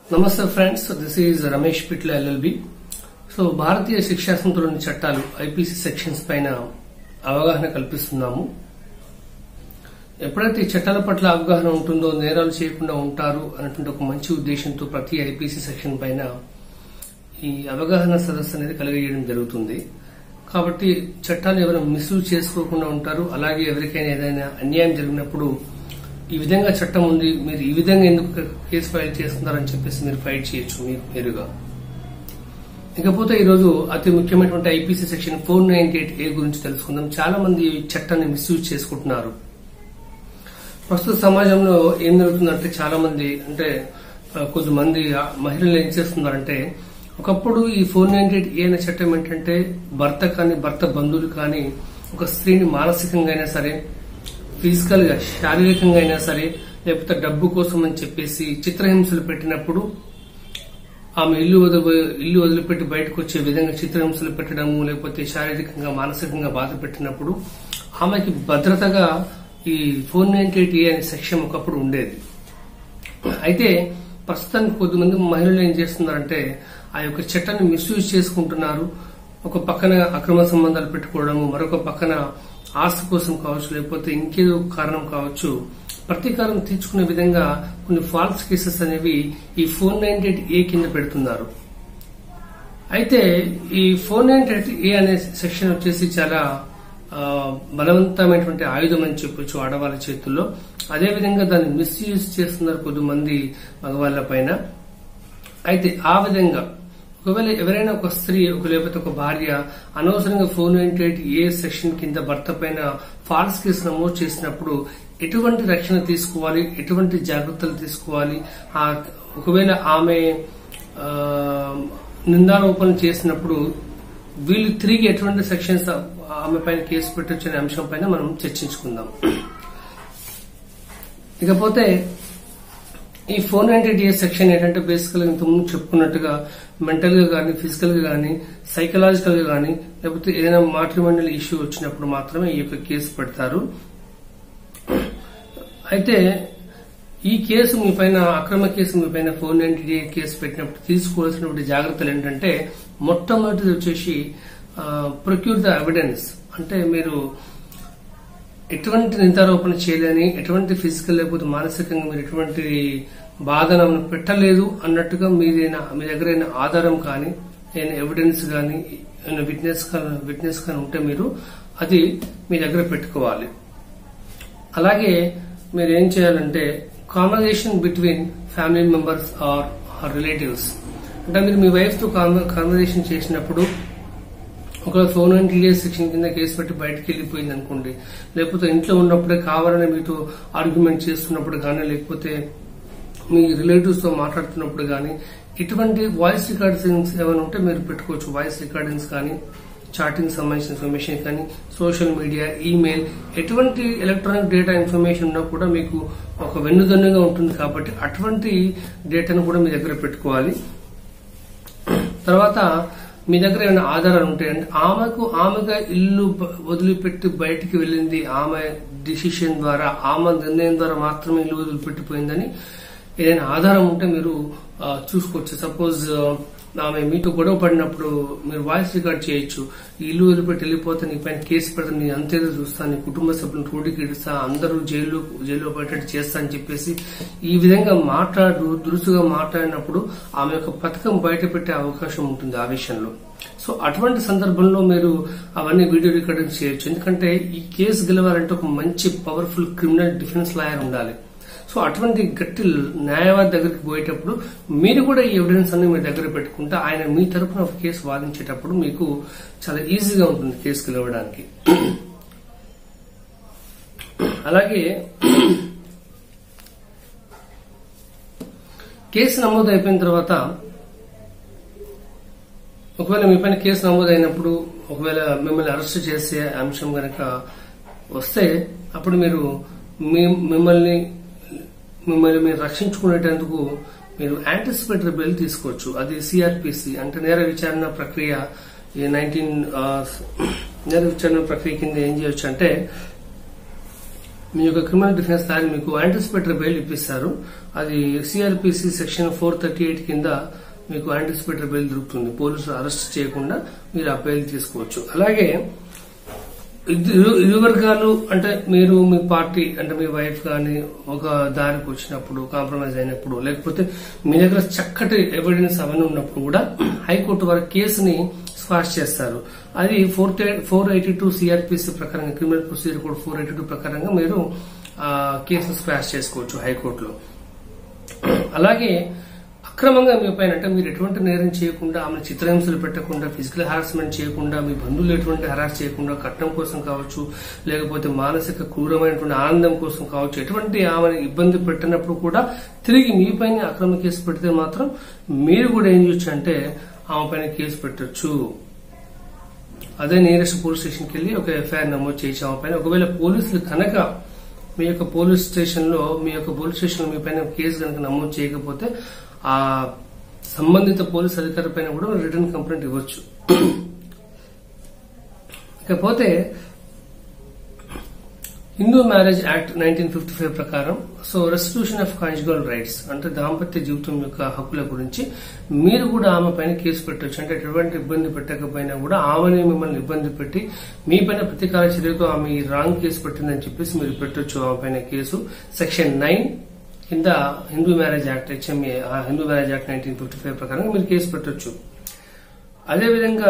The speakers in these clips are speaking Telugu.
నమస్తే friends, this is Ramesh Pitla LLB. So భారతీయ శిక్షా సంస్థలోని చట్టాలు ఐపీసీ సెక్షన్స్ పైన అవగాహన కల్పిస్తున్నాము. ఎప్పుడైతే ఈ చట్టాల పట్ల అవగాహన ఉంటుందో నేరాలు చేయకుండా ఉంటారు అన్నటువంటి ఒక మంచి ఉద్దేశంతో ప్రతి ఐపీసీ సెక్షన్ పైన ఈ అవగాహన సదస్సు అనేది కలిగజేయడం జరుగుతుంది. కాబట్టి చట్టాలు ఎవరు మిస్యూజ్ చేసుకోకుండా ఉంటారు. అలాగే ఎవరికైనా ఏదైనా అన్యాయం జరిగినప్పుడు ఈ విధంగా చట్టం ఉంది, మీరు ఈ విధంగా ఎందుకు కేసు ఫైల్ చేస్తున్నారని చెప్పేసి మీరు ఫైట్ చేయొచ్చు మీరుగా. ఇకపోతే ఈరోజు అతి ముఖ్యమైనటువంటి ఐపీసీ సెక్షన్ 498A గురించి తెలుసుకుందాం. చాలా మంది ఈ చట్టాన్ని మిస్యూజ్ చేసుకుంటున్నారు. ప్రస్తుత సమాజంలో ఏం జరుగుతుందంటే చాలా మంది కొద్దిమంది మహిళలు ఏం చేస్తున్నారంటే, ఒకప్పుడు ఈ 498A అనే చట్టం ఏంటంటే భర్త కానీ భర్త బంధువులు కానీ ఒక స్త్రీని మానసికంగా అయినా సరే, ఫిజికల్ గా శారీరకంగా అయినా సరే, లేకపోతే డబ్బు కోసం అని చెప్పేసి చిత్రహింసలు పెట్టినప్పుడు ఆమె ఇల్లు వదిలిపెట్టి బయటకు వచ్చే విధంగా చిత్రహింసలు పెట్టడము, లేకపోతే శారీరకంగా మానసికంగా బాధ పెట్టినప్పుడు ఆమెకి భద్రతగా ఈ 498A అనే సెక్షన్ ఒకప్పుడు ఉండేది. అయితే ప్రస్తుతానికి కొద్దిమంది మహిళలు ఏం చేస్తున్నారంటే ఆ యొక్క చట్టాన్ని మిస్యూజ్ చేసుకుంటున్నారు. ఒక పక్కన అక్రమ సంబంధాలు పెట్టుకోవడము, మరొక పక్కన ఆస్తి కోసం కావచ్చు, లేకపోతే ఇంకేదో కారణం కావచ్చు, ప్రతీకారం తీర్చుకునే విధంగా కొన్ని ఫాల్స్ కేసెస్ అనేవి ఈ 498A కింద పెడుతున్నారు. అయితే ఈ 498A అనే సెక్షన్ వచ్చేసి చాలా బలవంతమైనటువంటి ఆయుధం అని చెప్పొచ్చు ఆడవాళ్ళ చేతుల్లో. అదేవిధంగా దాన్ని మిస్యూజ్ చేస్తున్నారు కొద్దిమంది మగవాళ్ల పైన. అయితే ఆ విధంగా ఒకవేళ ఎవరైనా ఒక స్త్రీ లేకపోతే ఒక భార్య అనవసరంగా 498A సెక్షన్ కింద భర్త పైన ఫాల్స్ కేసు నమోదు చేసినప్పుడు ఎటువంటి రక్షణ తీసుకోవాలి, ఎటువంటి జాగ్రత్తలు తీసుకోవాలి, ఒకవేళ ఆమె నిందారోపణ చేసినప్పుడు వీళ్ళు తిరిగి ఎటువంటి సెక్షన్స్ ఆమె పైన కేసు పెట్టొచ్చు అనే అంశం పైన మనం చర్చించుకుందాం. ఇకపోతే ఈ 498A సెక్షన్ ఏంటంటే బేసికల్ గా ఇంతకుముందు చెప్పుకున్నట్టుగా మెంటల్ గా గానీ, ఫిజికల్ గా గానీ, సైకలాజికల్ గా గానీ, లేకపోతే ఏదైనా మ్యాట్రిమోనియల్ ఇష్యూ వచ్చినప్పుడు మాత్రమే ఈ యొక్క కేసు పెడతారు. అయితే ఈ కేసు మీ పైన, అక్రమ కేసు మీ పైన 498A కేసు పెట్టినప్పుడు తీసుకోవాల్సినటువంటి జాగ్రత్తలు ఏంటంటే, మొట్టమొదటిది వచ్చేసి ప్రొక్యూర్ ద ఎవిడెన్స్. అంటే మీరు ఎటువంటి నిందారోపణ చేయలేని, ఎటువంటి ఫిజికల్ లేకపోతే మానసికంగా మీరు ఎటువంటి బాధను పెట్టలేదు అన్నట్టుగా మీ దగ్గర ఆధారం కానీ, ఏదైనా ఎవిడెన్స్ కానీ, విట్నెస్ కానీ ఉంటే మీరు అది మీ దగ్గర పెట్టుకోవాలి. అలాగే మీరు ఏం చేయాలంటే conversation between family members or relatives. అంటే మీరు మీ వైఫ్ తో కాన్వర్జేషన్ చేసినప్పుడు ఒక 498A సెక్షన్ కింద కేసు పెట్టి బయటకు వెళ్లిపోయింది అనుకోండి, లేకపోతే ఇంట్లో ఉన్నప్పుడే కావాలని మీతో ఆర్గ్యుమెంట్ చేస్తున్నప్పుడు కానీ, లేకపోతే మీ రిలేటివ్స్ తో మాట్లాడుతున్నప్పుడు కానీ, ఇటువంటి వాయిస్ రికార్డింగ్స్ ఏమైనా ఉంటే మీరు పెట్టుకోవచ్చు. వాయిస్ రికార్డింగ్స్ కానీ, చాటింగ్ సంబంధించిన ఇన్ఫర్మేషన్ కానీ, సోషల్ మీడియా, ఈమెయిల్, ఎటువంటి ఎలక్ట్రానిక్ డేటా ఇన్ఫర్మేషన్ ఉన్నా కూడా మీకు ఒక వెన్నుదన్నుగా ఉంటుంది. కాబట్టి అటువంటి డేటాను కూడా మీ దగ్గర పెట్టుకోవాలి. తర్వాత మీ దగ్గర ఏమైనా ఆధారాలు ఉంటాయంటే, ఆమెగా ఇల్లు వదిలిపెట్టి బయటికి వెళ్ళింది ఆమె డిసిషన్ ద్వారా, ఆమె నిర్ణయం ద్వారా మాత్రమే ఇల్లు వదిలిపెట్టిపోయిందని ఏదైనా ఆధారం ఉంటే మీరు చూసుకోవచ్చు. సపోజ్ ఆమె మీతో గొడవ పడినప్పుడు మీరు వాయిస్ రికార్డ్ చేయొచ్చు. ఇల్లు వదిలిపెట్టి వెళ్ళిపోతే నీ పైన కేసు పెడతాను, నీ అంతేదో చూస్తాను, నీ కుటుంబ సభ్యులను రోడ్డుకి ఇడుస్తా, అందరూ జైల్లో పెట్టేట్టు చేస్తా అని చెప్పేసి ఈ విధంగా దురుసుగా మాట్లాడినప్పుడు ఆమె యొక్క పథకం బయట పెట్టే అవకాశం ఉంటుంది ఆ విషయంలో. సో అటువంటి సందర్భంలో మీరు అవన్నీ వీడియో రికార్డింగ్ చేయొచ్చు. ఎందుకంటే ఈ కేసు గెలవాలంటే ఒక మంచి పవర్ఫుల్ క్రిమినల్ డిఫెన్స్ లాయర్ ఉండాలి. సో అటువంటి గట్టి న్యాయవాది దగ్గరికి పోయేటప్పుడు మీరు కూడా ఈ ఎవిడెన్స్ అన్ని మీ దగ్గర పెట్టుకుంటే ఆయన మీ తరఫున ఒక కేసు వాదించేటప్పుడు మీకు చాలా ఈజీగా ఉంటుంది కేసు గెలవడానికి. అలాగే కేసు నమోదు అయిపోయిన తర్వాత, ఒకవేళ మీ పైన కేసు నమోదైనప్పుడు ఒకవేళ మిమ్మల్ని అరెస్ట్ చేసే అంశం కనుక వస్తే అప్పుడు మీరు మిమ్మల్ని మీరు రక్షించుకునేటందుకు మీరు యాంటిసిపేటరీ బెయిల్ తీసుకోవచ్చు. అది సిఆర్పిసి అంటే నేర విచారణ ప్రక్రియ. నేర విచారణ ప్రక్రియ కింద ఏం చేయొచ్చు అంటే, మీ యొక్క క్రిమినల్ డిఫెన్స్ లాయర్ మీకు యాంటిసిపేటరీ బెయిల్ ఇప్పిస్తారు. అది సిఆర్పిసి సెక్షన్ 438 కింద మీకు యాంటిసిపేటరీ బెయిల్ దొరుకుతుంది. పోలీసులు అరెస్ట్ చేయకుండా మీరు ఆ బెయిల్ తీసుకోవచ్చు. అలాగే ఇరు వర్గాలు అంటే మీరు మీ పార్టీ అంటే మీ వైఫ్ గాని ఒక దారికి వచ్చినప్పుడు కాంప్రమైజ్ అయినప్పుడు లేకపోతే మీ దగ్గర చక్కటి ఎవిడెన్స్ అవన్నీ ఉన్నప్పుడు కూడా హైకోర్టు వారి కేసుని స్క్వాష్ చేస్తారు. అది 482 సిఆర్పిసి ప్రకారంగా క్రిమినల్ ప్రొసీజర్ కోడ్ 482 ప్రకారంగా మీరు కేసును స్క్వాష్ చేసుకోవచ్చు హైకోర్టులో. అలాగే అక్రమంగా మీ పైన అంటే మీరు ఎటువంటి నేరం చేయకుండా ఆమెను చిత్రహింసలు పెట్టకుండా ఫిజికల్ హారాస్మెంట్ చేయకుండా మీ బంధువులు ఎటువంటి హరాస్ చేయకుండా కట్నం కోసం కావచ్చు లేకపోతే మానసిక క్రూరమైనటువంటి ఆనందం కోసం కావచ్చు ఎటువంటి ఆమెను ఇబ్బంది పెట్టినప్పుడు కూడా తిరిగి మీ పైన అక్రమ కేసు పెడితే మాత్రం మీరు కూడా ఏం చేయొచ్చు అంటే ఆమె పైన కేసు పెట్టొచ్చు. అదే నియరెస్ట్ పోలీస్ స్టేషన్కి వెళ్లి ఒక ఎఫ్ఐఆర్ నమోదు చేసి ఆమె పైన ఒకవేళ పోలీసులు కనుక మీ యొక్క పోలీస్ స్టేషన్ లో మీ పైన కేసు కనుక నమోదు చేయకపోతే ఆ సంబంధిత పోలీస్ అధికారి పైన కూడా రిటర్న్ కంప్లైంట్ ఇవ్వచ్చు. ఇకపోతే హిందూ మ్యారేజ్ యాక్ట్ 1955 ప్రకారం రెస్టిట్యూషన్ ఆఫ్ కాంజుగల్ రైట్స్ అంటే దాంపత్య జీవితం యొక్క హక్కుల గురించి మీరు కూడా ఆమె పైన కేసు పెట్టవచ్చు. అంటే ఎటువంటి ఇబ్బంది పెట్టకపోయినా కూడా ఆమెని మిమ్మల్ని ఇబ్బంది పెట్టి మీ పైన ప్రతీకార చర్యతో ఆమె ఈ రాంగ్ కేసు పెట్టిందని చెప్పేసి మీరు పెట్టొచ్చు ఆమె పైన కేసు. సెక్షన్ 9 కింద Hindu marriage act HMA Hindu marriage act 1955 ప్రకారం మీరు కేసు పెట్టొచ్చు. అదేవిధంగా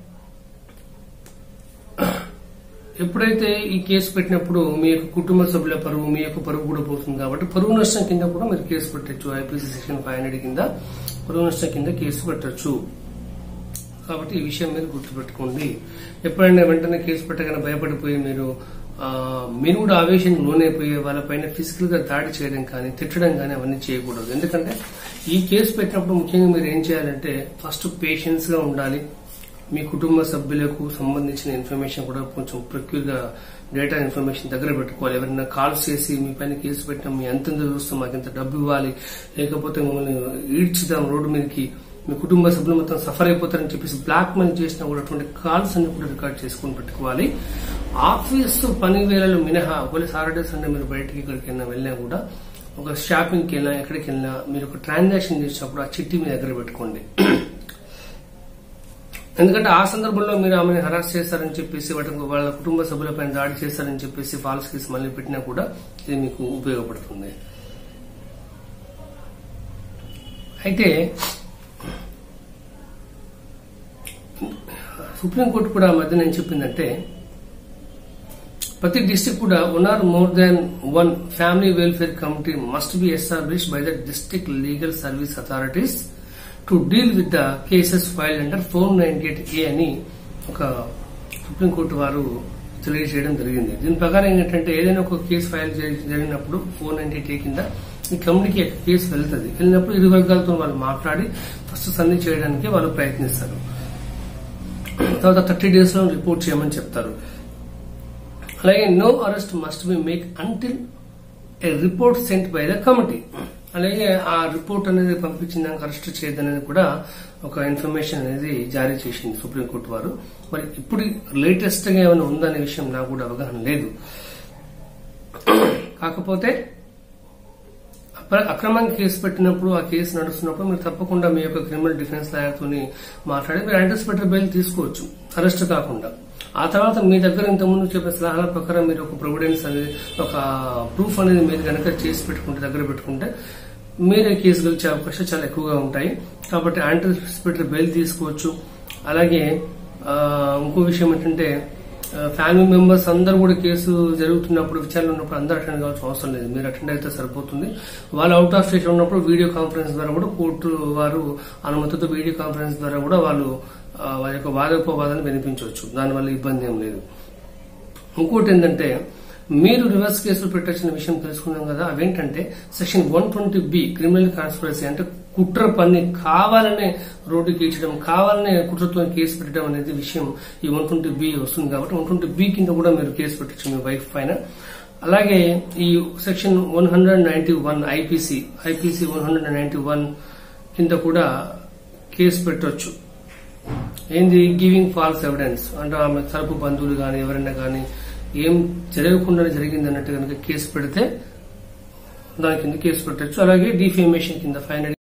ఎప్పుడైతే ఈ కేసు పెట్టినప్పుడు మీ యొక్క కుటుంబ సభ్యుల పరువు మీ యొక్క పరువు కూడా పోతుంది కాబట్టి పరువు నష్టం కింద కూడా మీరు కేసు పెట్టచ్చు. ఐపీసీ సెక్షన్ 500 కింద పరువు నష్టం కింద కేసు పెట్టచ్చు. కాబట్టి ఈ విషయం మీరు గుర్తుపెట్టుకోండి. ఎప్పుడైనా వెంటనే కేసు పెట్టగానే భయపడిపోయి మీరు కూడా ఆవేశానికి లోనైపోయి వాళ్ళపైన ఫిజికల్ గా దాడి చేయడం కానీ తిట్టడం కానీ అవన్నీ చేయకూడదు. ఎందుకంటే ఈ కేసు పెట్టినప్పుడు ముఖ్యంగా మీరు ఏం చేయాలంటే ఫస్ట్ పేషెన్స్ గా ఉండాలి. మీ కుటుంబ సభ్యులకు సంబంధించిన ఇన్ఫర్మేషన్ కూడా కొంచెం ప్రక్యూర్ గా డేటా ఇన్ఫర్మేషన్ దగ్గర పెట్టుకోవాలి. ఎవరైనా కాల్స్ చేసి మీ పైన కేసు పెట్టినా మీ ఎంత చూస్తాం మాకు ఎంత డబ్బు ఇవ్వాలి లేకపోతే మిమ్మల్ని ఈడ్చుదాం రోడ్డు మీదకి మీ కుటుంబ సభ్యులు మొత్తం సఫర్ అయిపోతారని చెప్పేసి బ్లాక్ మెయిల్ చేసినా కూడా అటువంటి కాల్స్ అన్ని కూడా రికార్డ్ చేసుకుని పెట్టుకోవాలి. ఆఫీసు పని వేళలు మినహా ఒకవేళ సాటర్డే సండే మీరు బయటకి ఎక్కడికి వెళ్ళినా కూడా ఒక షాపింగ్కి వెళ్ళినా ఎక్కడికి వెళ్ళినా మీరు ఒక ట్రాన్సాక్షన్ చేసినప్పుడు ఆ చిట్టి మీ దగ్గర పెట్టుకోండి. ఎందుకంటే ఆ సందర్భంలో మీరు ఆమెను హరాస్ చేస్తారని చెప్పేసి వాళ్ళ కుటుంబ సభ్యులపైన దాడి చేస్తారని చెప్పేసి ఫాల్స్ కేసు మళ్ళీ పెట్టినా కూడా ఇది మీకు ఉపయోగపడుతుంది. అయితే సుప్రీంకోర్టు కూడా మధ్య నేను చెప్పిందంటే ప్రతి డిస్ట్రిక్ట్ కూడా 1 or more than 1 family welfare committee must be established by the district legal service authorities to deal with the cases filed under 498A అని ఒక సుప్రీంకోర్టు వారు తెలియజేయడం జరిగింది. దీని ప్రకారం ఏంటంటే ఏదైనా ఒక కేసు ఫైల్ జరిగినప్పుడు 498A కింద ఈ కమిటీకి కేసు వెళ్తుంది. వెళ్ళినప్పుడు ఇరు వర్గాలతో వాళ్ళు మాట్లాడి ఫస్ట్ సంధి చేయడానికి వాళ్ళు ప్రయత్నిస్తారు. తర్వాత 30 days లో రిపోర్ట్ చేయమని చెప్తారు. అలాగే no arrest must be make until a report sent by the committee. అలాగే ఆ రిపోర్ట్ అనేది పంపించిందాక అరెస్ట్ చేయదనేది కూడా ఒక ఇన్ఫర్మేషన్ అనేది జారీ చేసింది సుప్రీంకోర్టు వారు. మరి ఇప్పుడు లేటెస్ట్ గా ఏమైనా ఉందనే విషయం నాకు కూడా అవగాహన లేదు. కాకపోతే అక్రమంగా కేసు పెట్టినప్పుడు ఆ కేసు నడుస్తున్నప్పుడు మీరు తప్పకుండా మీ యొక్క క్రిమినల్ డిఫెన్స్ లాయర్ తోని మాట్లాడి మీరు యాంటిసిపేటరీ బెయిల్ తీసుకోవచ్చు అరెస్ట్ కాకుండా. ఆ తర్వాత మీ దగ్గర ఇంతకుముందు చెప్పిన సలహాల ప్రకారం మీరు ఒక ప్రొవిడెన్స్ అనేది ఒక ప్రూఫ్ అనేది మీరు కనుక చేసి పెట్టుకుంటే దగ్గర పెట్టుకుంటే మీరే కేసు గెలిచే అవకాశాలు చాలా ఎక్కువగా ఉంటాయి. కాబట్టి యాంటిసిపేటరీ బెయిల్ తీసుకోవచ్చు. అలాగే ఇంకో విషయం ఏంటంటే ఫ్యామిలీ మెంబర్స్ అందరూ కూడా కేసు జరుగుతున్నప్పుడు విచారణ ఉన్నప్పుడు అందరూ అటెండ్ కావాల్సిన అవసరం లేదు. మీరు అటెండ్ అయితే సరిపోతుంది. వాళ్ళు అవుట్ ఆఫ్ స్టేషన్ ఉన్నప్పుడు వీడియో కాన్ఫరెన్స్ ద్వారా కూడా కోర్టు వారు అనుమతితో వీడియో కాన్ఫరెన్స్ ద్వారా కూడా వాళ్ళు వారి యొక్క వాదోపవాదాన్ని వినిపించవచ్చు. దానివల్ల ఇబ్బంది ఏం లేదు. ఇంకోటి ఏంటంటే మీరు రివర్స్ కేసులు పెట్టొచ్చిన విషయం తెలుసుకున్నాం కదా. అవేంటంటే సెక్షన్ 120B క్రిమినల్ కాన్స్పిరసీ అంటే కుట్ర పన్ని కావాలనే రోడ్డుకి ఇచ్చడం కావాలనే కుట్రతో కేసు పెట్టడం అనేది విషయం ఈ 120B వస్తుంది. కాబట్టి 120B కింద కూడా మీరు కేసు పెట్టచ్చు మీ వైఫ్ పైన. అలాగే ఈ సెక్షన్ 191 ఐపీసీ 191 కింద కూడా కేసు పెట్టొచ్చు. ఏంది గివింగ్ ఫాల్స్ ఎవిడెన్స్ అంటే ఆమె తరపు బంధువులు గాని ఎవరైనా గాని ఏం జరగకుండా జరిగింది అన్నట్టు కనుక కేసు పెడితే దాని కింద కేసు పెట్టచ్చు. అలాగే డిఫేమేషన్ కింద 500